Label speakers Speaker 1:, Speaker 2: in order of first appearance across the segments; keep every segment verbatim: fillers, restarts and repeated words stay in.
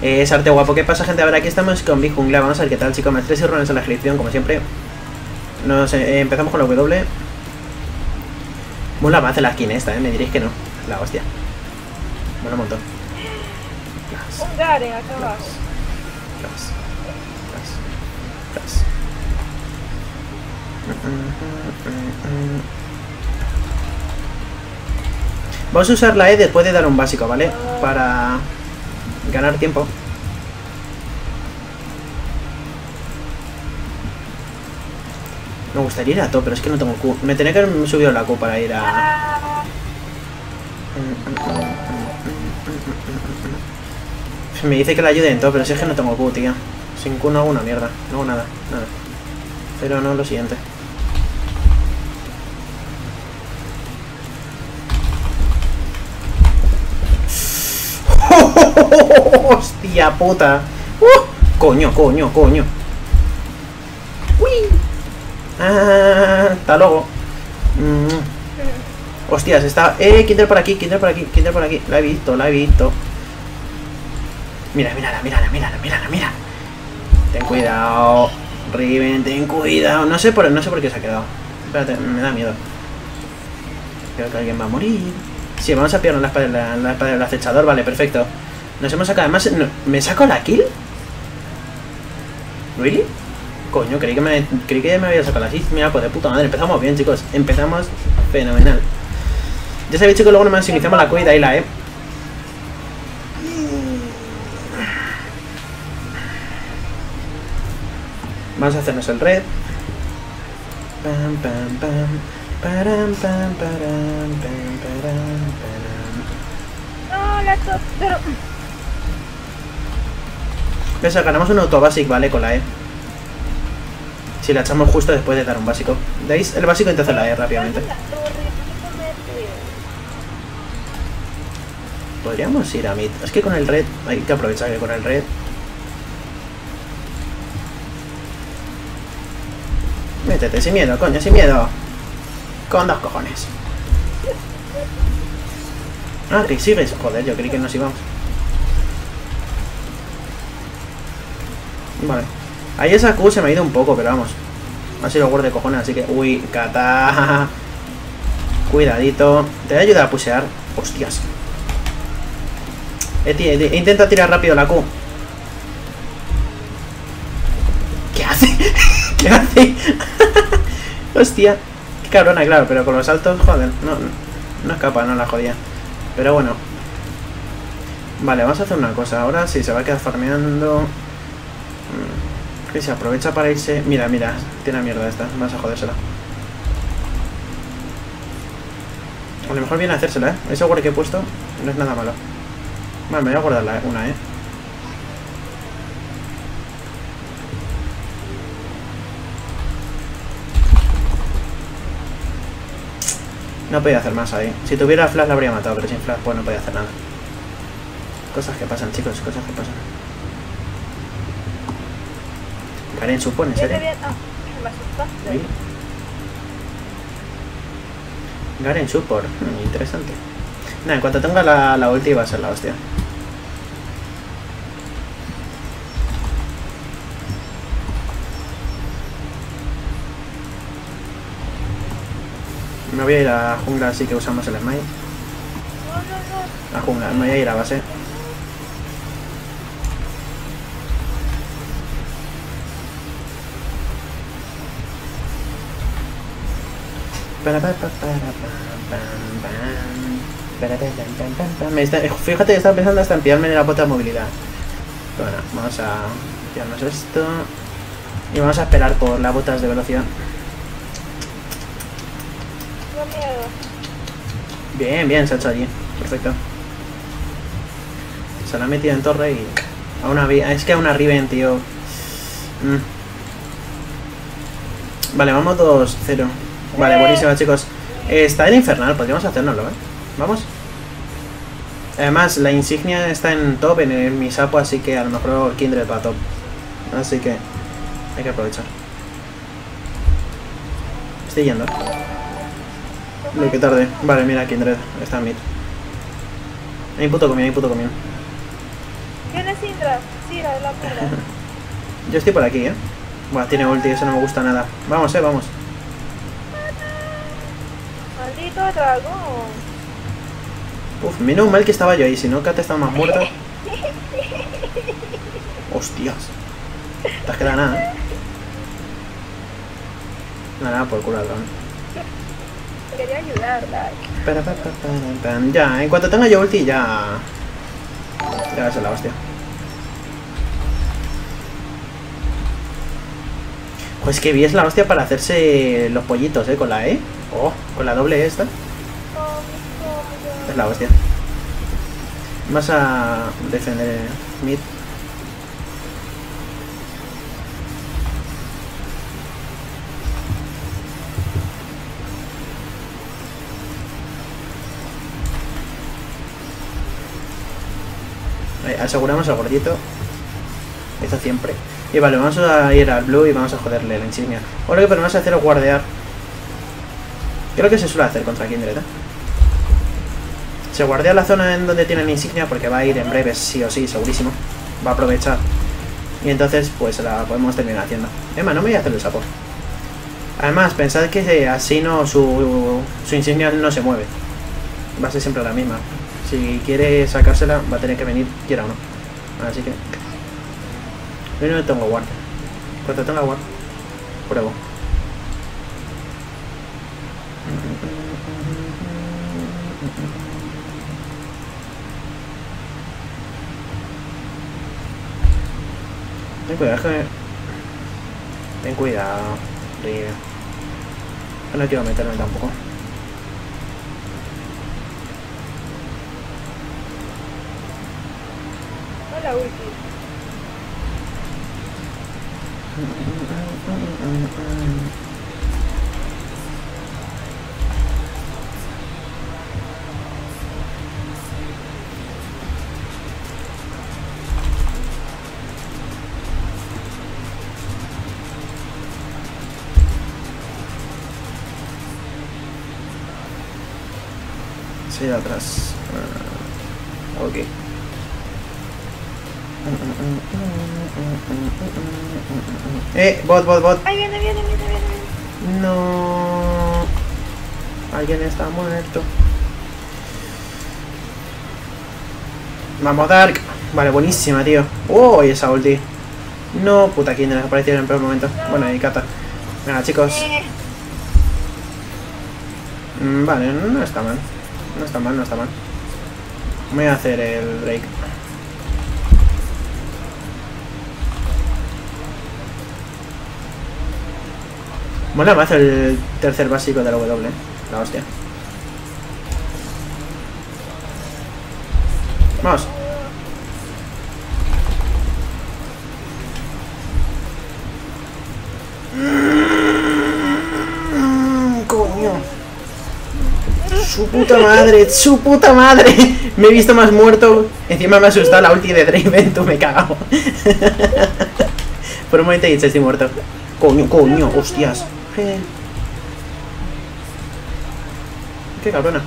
Speaker 1: Eh, es arte guapo. ¿Qué pasa, gente? A ver, aquí estamos con Big Jungla. Vamos a ver qué tal, chicos. Más tres y runes en la inscripción, como siempre. Nos eh, empezamos con la W. Mola más la skin esta, ¿eh? Me diréis que no. La hostia. Mola un montón.
Speaker 2: Un Garen, acá abajo.
Speaker 1: Flash. Flash. Flash. Vamos a usar la E después de dar un básico, ¿vale? Para ganar tiempo. Me gustaría ir a top, pero es que no tengo Q. Me tenía que haber subido la Q para ir a... Me dice que la ayude en top, pero si es que no tengo Q, tío. Sin Q no hago una mierda. No hago nada, nada. Pero no lo siguiente. ¡Hostia puta! ¡Uh! ¡Coño, coño, coño! ¡Uy! ¡Ah! ¡Hasta luego! Mm. ¡Hostias! Está... ¡Eh! Kinder por aquí, Kinder por aquí, Kinder por aquí. La he visto, la he visto. Mira, mírala, mírala, mírala, mírala, mira. Ten cuidado. Riven, ten cuidado. No sé por, no sé por qué se ha quedado. Espérate, me da miedo. Creo que alguien va a morir. Sí, vamos a pillar la espada, la, la espada del acechador. Vale, perfecto. Nos hemos sacado. Además, no, ¿me saco la kill? ¿Really? Coño, creí que me, creí que me había sacado la kill. Mira, pues de puta madre. Empezamos bien, chicos. Empezamos fenomenal. Ya sabéis, chicos, luego nos maximizamos la cuida y la E. Vamos a hacernos el red. Pam, pam, pam. Param, pam, param, pam, param, param.
Speaker 2: No, la top, pero...
Speaker 1: Pesa, ganamos un auto basic, vale, con la E. Si la echamos justo después de dar un básico. ¿Veis? El básico entonces la E rápidamente. Podríamos ir a mid. Es que con el red hay que aprovechar que con el red. Métete, sin miedo, coño, sin miedo. Con dos cojones. Ah, que sigues. Joder, yo creí que nos íbamos. Vale. Ahí esa Q se me ha ido un poco, pero vamos. Ha sido guarda de cojones, así que... Uy, Kata. Cuidadito. Te voy a ayudar a pushear. Hostias. Eh, tío, eh, intenta tirar rápido la Q. ¿Qué hace? ¿Qué hace? Hostia. Qué cabrona, claro, pero con los saltos, joder. No, no escapa, no la jodía. Pero bueno. Vale, vamos a hacer una cosa. Ahora sí, se va a quedar farmeando. Que se aprovecha para irse... Mira, mira, tiene mierda esta. Vas a jodérsela. A lo mejor viene a hacérsela, ¿eh? Ese guard que he puesto no es nada malo. Vale, me voy a guardar la, una, ¿eh? No podía hacer más ahí. Si tuviera flash la habría matado, pero sin flash pues no podía hacer nada. Cosas que pasan, chicos, cosas que pasan. Garen supone, ¿en serio? ¿Sí? Garen support, hmm, interesante. Nada, en cuanto tenga la, la ulti va a ser la hostia. Me voy a ir a jungla, así que usamos el smite. A jungla, me voy a ir a base. Me está, fíjate que estaba pensando hasta en pillarme en la bota de movilidad. Bueno, vamos a pillarnos esto. Y vamos a esperar por las botas de velocidad. Bien, bien, se ha hecho allí. Perfecto. Se la ha metido en torre y... A una... Es que a una Riven, tío. Mm. Vale, vamos dos cero. Vale, buenísimo, chicos. Eh, está en infernal, podríamos hacérnoslo, ¿eh? Vamos. Además, la insignia está en top, en, el, en mi sapo, así que a lo mejor Kindred va a top. Así que hay que aprovechar. Estoy yendo. Uy, qué tarde. Vale, mira, Kindred está en mid. Hay puto comión, hay puto comión.
Speaker 2: ¿Quién es Sindra, Sindra de la pura.
Speaker 1: Yo estoy por aquí, ¿eh? Buah, tiene ulti, eso no me gusta nada. Vamos, eh, vamos.
Speaker 2: Maldito dragón.
Speaker 1: Uf, menos mal que estaba yo ahí, si no, Kate estaba más muerta. Hostias. Te has quedado nada, ¿eh? Nada, nada, por culo al dragón.
Speaker 2: Quería ayudarla.
Speaker 1: Para, para, para, para. Ya, en cuanto tenga yo ulti, ya. Ya va a ser la hostia. Pues que vi es la hostia para hacerse los pollitos, eh, con la E. Oh, con la doble E esta. Es la hostia. Vas a defender mid. Ahí, aseguramos al gordito. Esto siempre. Y vale, vamos a ir al blue y vamos a joderle la insignia. O lo que podemos hacer es guardear. Creo que se suele hacer contra Kindred, ¿eh? Se guardea la zona en donde tienen insignia porque va a ir en breves, sí o sí, segurísimo. Va a aprovechar. Y entonces, pues la podemos terminar haciendo. Emma, no me voy a hacer el sapo. Además, pensad que así no su, su insignia no se mueve. Va a ser siempre la misma. Si quiere sacársela, va a tener que venir, quiera o no. Así que... yo no tengo guard. Cuando tenga guard, pruebo. Ten cuidado, que... ten cuidado, Río. No quiero meterme tampoco.
Speaker 2: Hola, ulti.
Speaker 1: Sí, de atrás. Uh, ok. Eh, bot, bot, bot.
Speaker 2: Ay, viene, viene, viene, viene, viene.
Speaker 1: No. Alguien está muerto. Vamos, Dark. Vale, buenísima, tío. Oh, y esa ulti. No, puta, Kindred apareció en el peor momento. Bueno, y Kata. Venga, chicos.
Speaker 2: Eh,
Speaker 1: Mm, Vale, no está mal. No está mal, no está mal. Voy a hacer el break. Mola más el tercer básico de la W, la hostia. Vamos. Mm, Coño. Su puta madre, su puta madre. Me he visto más muerto. Encima me ha asustado la ulti de Draven, tú me cago. Por un momento he dicho, estoy muerto. Coño, coño, hostias. Eh. Qué cabrona.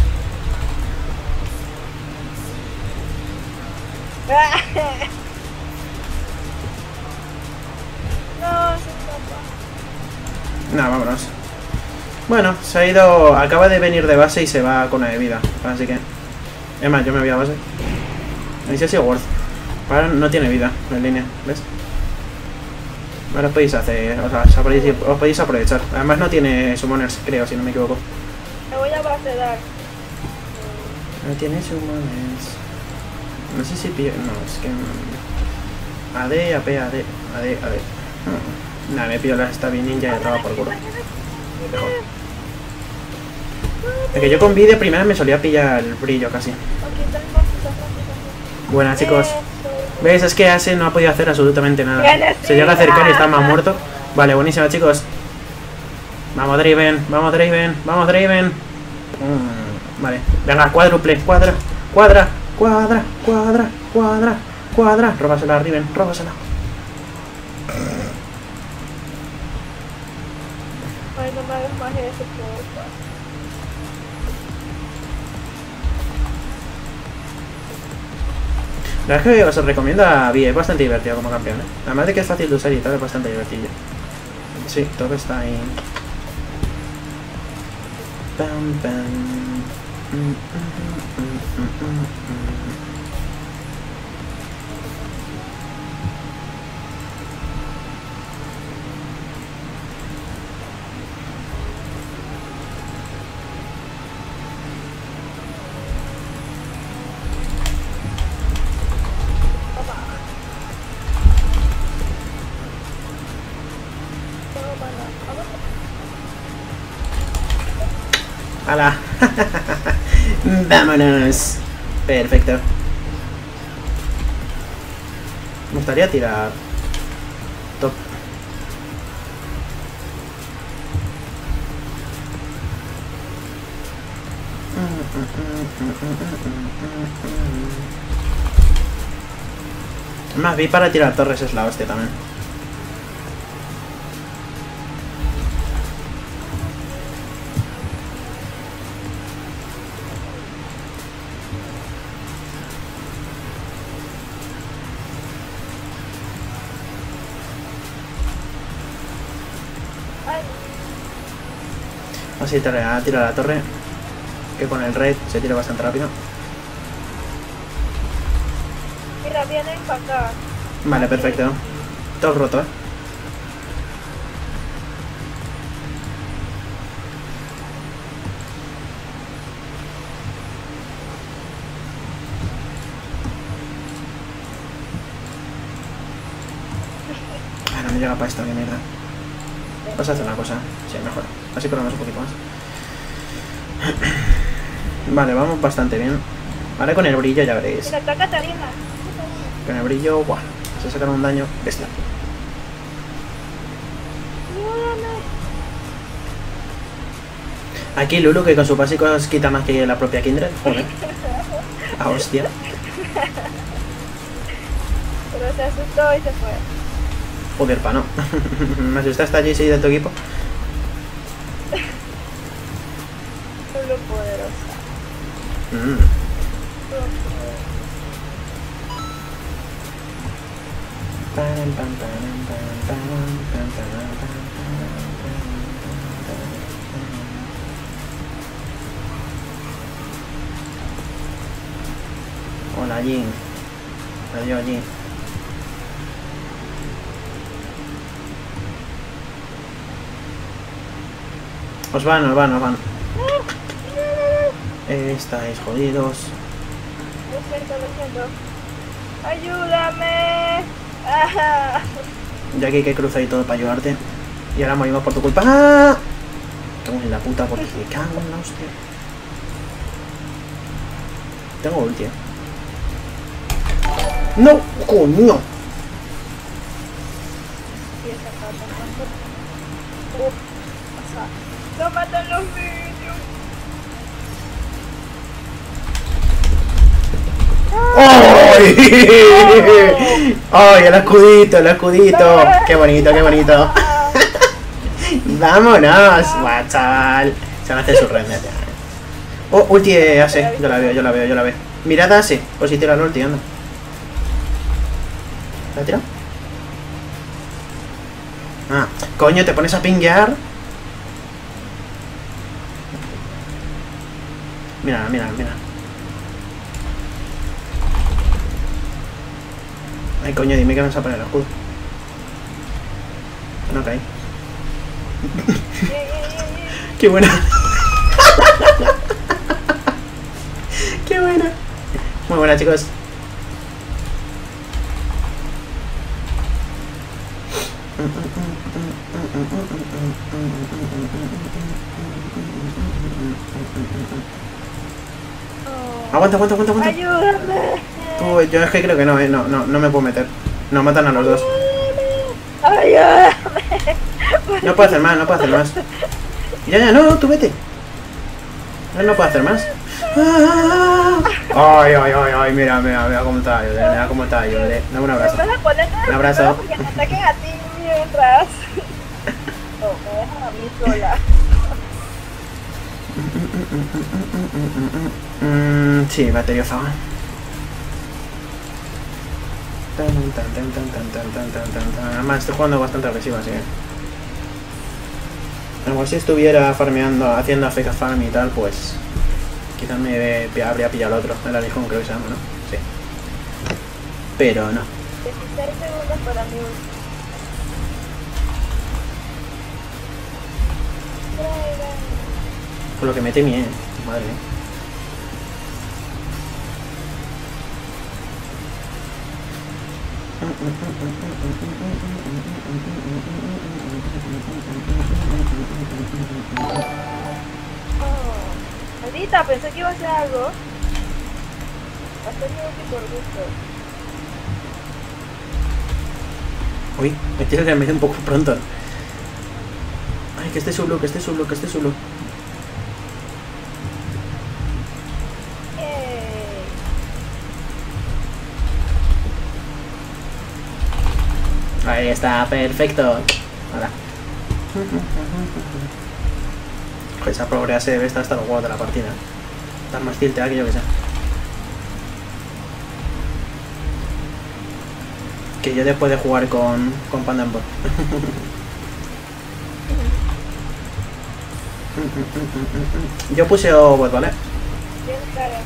Speaker 2: no, se escapa.
Speaker 1: No, vámonos. Bueno, se ha ido. Acaba de venir de base y se va con la de vida. Así que. Es más, yo me voy a base. Ahí sí ha sido worth. Ahora no tiene vida en línea, ¿ves? Ahora os podéis hacer. O sea, os podéis, os podéis aprovechar. Además no tiene summoners, creo, si no me equivoco.
Speaker 2: Me voy a bacedar.
Speaker 1: No tiene summoners. No sé si pillo. No, es que. A D, A P, A D, A D, A D. Hmm. Nada, me pillo la Stabby Ninja y atrapa por culo. Mejor. Es que yo con V de primera me solía pillar el brillo casi. Buenas, chicos. ¿Veis? Es que Ase no ha podido hacer absolutamente nada. Se llega a acercar y está más muerto. Vale, buenísima, chicos. Vamos, Draven. Vamos, Draven. Vamos, Draven. Mm, vale. Venga, cuádruple. Cuadra. Cuadra. Cuadra. Cuadra. Cuadra. Cuadra. Róbasela, Draven. Róbasela.
Speaker 2: Ay, no me hagas más eso, porfa.
Speaker 1: La verdad es que os recomiendo a Vi, es bastante divertido como campeón, ¿eh? Además de que es fácil de usar y tal, es bastante divertido. Sí, todo está ahí. Pam, pam. Mm, mm, mm, mm, mm, mm. ¡Hala! ¡Vámonos! Perfecto. Me gustaría tirar... Top. Más vi para tirar torres es la hostia también. Así te a tirar la torre, que con el red se tira bastante rápido.
Speaker 2: Mira, vienen para acá.
Speaker 1: Vale, perfecto. Todo roto, eh. Ah, no me llega para esto, qué mierda. Vas a hacer una cosa, sí, mejor. Así corremos un poquito más. Vale, vamos bastante bien. Ahora con el brillo ya veréis.
Speaker 2: Mira, está Catarina.
Speaker 1: Con el brillo, buah, se sacan un daño bestia.
Speaker 2: Ayúdame.
Speaker 1: Aquí Lulu, que con su básico os quita más que la propia Kindred. Joder. Ah, hostia.
Speaker 2: Pero se asustó y se fue.
Speaker 1: Joder, pa' no. Me asusta esta J C de tu equipo.
Speaker 2: Solo poderosa.
Speaker 1: Mm.
Speaker 2: Solo poderosa.
Speaker 1: Pam, pam, pam, pam, pam, pam, pam, pam, pam. Hola, Jin. Adiós, Jin. Os van, os van, os van. Estáis jodidos.
Speaker 2: Lo siento, lo siento. ¡Ayúdame! ¡Ah!
Speaker 1: Ya que hay que cruzar y todo para ayudarte. Y ahora morimos por tu culpa. ¡Ah! Cago en la puta, porque me cago en la hostia. Tengo ulti. ¡No! ¡Coño!
Speaker 2: Y esa pata, ¿cuánto? Uf, pasa. ¡No matan los vídeos!
Speaker 1: ¡Ay! ¡Ay, el escudito, el escudito! ¡Qué bonito, qué bonito! ¡Vámonos! ¡Guau, chaval! Se van a hacer su red. Oh, ulti A C. Yo la veo, yo la veo, yo la veo. Mirad A C. Pues si tira el ulti, anda. ¿La ha tirado? Ah, coño, te pones a pinguear. Mira, mira, mira. Ay, coño, dime que vas a poner el escudo. No caí. Qué buena. Qué buena. Muy buena, chicos. Aguanta, aguanta, aguanta, aguanta.
Speaker 2: ¡Ayúdame!
Speaker 1: Tú, yo es que creo que no, eh. No, no, no me puedo meter. Nos matan a los dos.
Speaker 2: ¡Ayúdame!
Speaker 1: No puedo hacer más, no puedo hacer más. Ya, ya, no, tú vete. Él no puede hacer más. Ay, ay, ay, ay, mira, mira, mira cómo está, mira cómo está, yo, dame un abrazo. Un abrazo.
Speaker 2: Porque te ataquen a ti mientras. No, me dejan a mí sola.
Speaker 1: Mm, sí, batería faga. Tan, tan, tan, tan, tan, tan, tan, tan, tan, tan. Además estoy jugando bastante agresivo, así que... Igual si estuviera farmeando, haciendo A F K farm y tal, pues... Quizás me habría pillado el otro, el Alijón creo que se llama, ¿no? Sí. Pero no.
Speaker 2: dieciséis segundos para mí.
Speaker 1: Por lo que me temí, eh. Madre mía.
Speaker 2: Oh, maldita, pensé que iba a hacer algo. Hacer algo por gusto.
Speaker 1: Uy, me tira el medio un poco pronto. Ay, que esté solo, que esté solo, que esté solo. Ahí está, perfecto. Hola. Pues esa progresa se debe estar hasta los huevos de la partida. Estar más tilteada que yo que sé. Que yo después de jugar con, con Panda en bot. Yo puse bot, ¿vale?
Speaker 2: Bien, claro.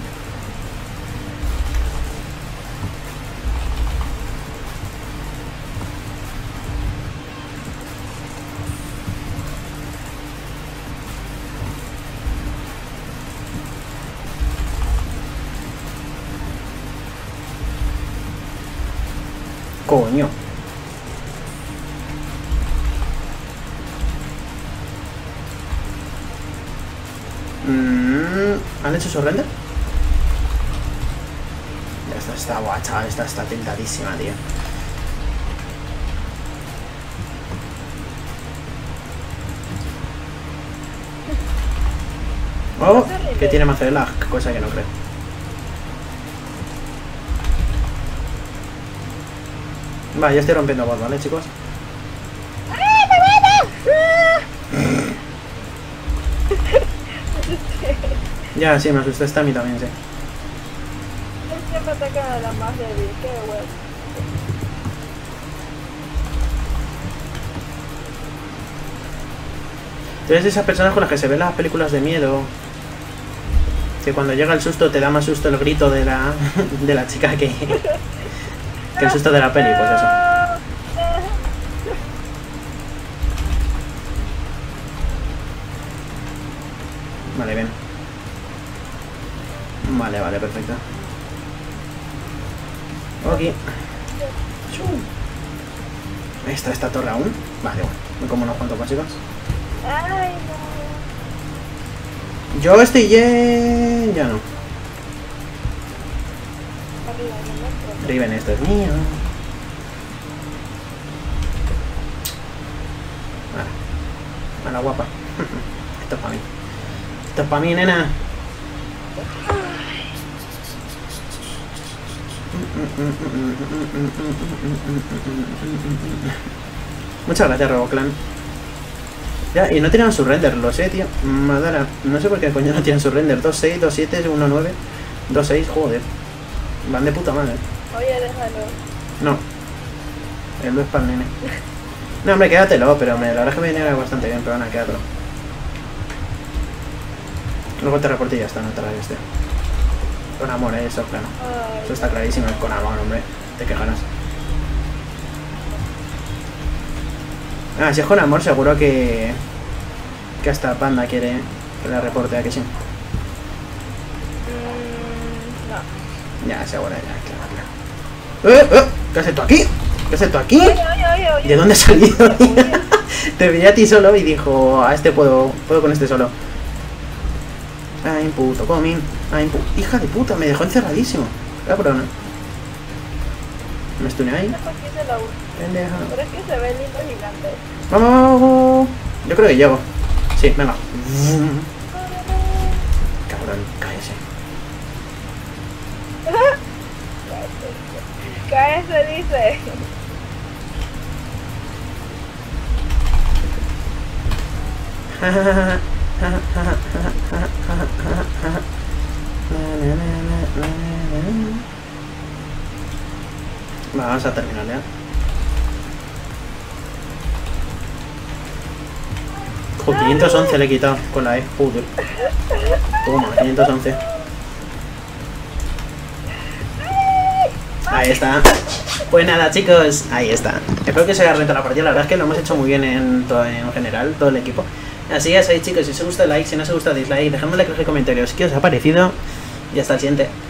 Speaker 1: Coño. Mm, ¿Han hecho su render? Esta está guacha, esta está tentadísima, tío. Oh, que tiene más de lag, cosa que no creo. Va, ya estoy rompiendo bot, ¿vale, chicos? Ya, sí, me asusté esta a mí también, sí.
Speaker 2: Siempre atacan a la más débil, qué huevo.
Speaker 1: Tú eres de esas personas con las que se ven las películas de miedo. Que cuando llega el susto te da más susto el grito de la, de la chica que, que el susto de la peli, pues eso. Vale, bien. Vale, vale, perfecto. Ok. Ahí está esta torre aún. Vale, bueno. Me como unos cuantos básicos.
Speaker 2: Ay, no.
Speaker 1: Yo estoy bien. Ya no.
Speaker 2: Arriba, no me
Speaker 1: Riven, esto es mío. Vale. Vale, guapa. Esto es para mí. Esto es para mí, nena. Muchas gracias, Roboclan. Ya, y no tienen su render, lo sé, tío. Madara, no sé por qué coño no tienen su render. dos seis, dos siete, uno nueve, dos seis, joder. Van de puta madre.
Speaker 2: Oye, déjalo.
Speaker 1: No. El no es para el nene. No, hombre, quédatelo, pero hombre, la verdad es que me viene bastante bien, pero van a quedarlo. Luego te reporte y ya está, no te la este. Con amor, ¿eh? Eso, claro.
Speaker 2: Ay,
Speaker 1: Eso está clarísimo, es con amor, hombre. Te quejarás. Ah, si es con amor, seguro que... Que hasta Panda quiere que la reporte, ¿a que sí?
Speaker 2: mm, no.
Speaker 1: Ya, seguro, ya, claro, claro. ¡Eh, eh! ¿Qué haces tú aquí? ¿Qué haces tú aquí?
Speaker 2: Oye, oye, oye, oye.
Speaker 1: ¿De dónde has salido? Te veía a ti solo y dijo, a este puedo, puedo con este solo. Ay, puto, comín. Ay, pu hija de puta, me dejó encerradísimo. Cabrona. Me estuneé ahí.
Speaker 2: No sé por qué se la usa.
Speaker 1: Pendeja.
Speaker 2: Pero es que se ve lindo gigante.
Speaker 1: Vamos, vamos. Yo creo que llego. Sí, venga. Cabrón, cállese.
Speaker 2: Cállese, dice.
Speaker 1: Vamos a terminar ya. Joder, quinientos once le he quitado con la E. Joder. Toma, quinientos once. Ahí está. Pues nada, chicos, ahí está. Espero que se haya rentado la partida. La verdad es que lo hemos hecho muy bien en, todo, en general, todo el equipo. Así ya sabéis, chicos, si os gusta, like, si no os gusta, dislike. Dejadme like en los comentarios qué os ha parecido. Y hasta el siguiente.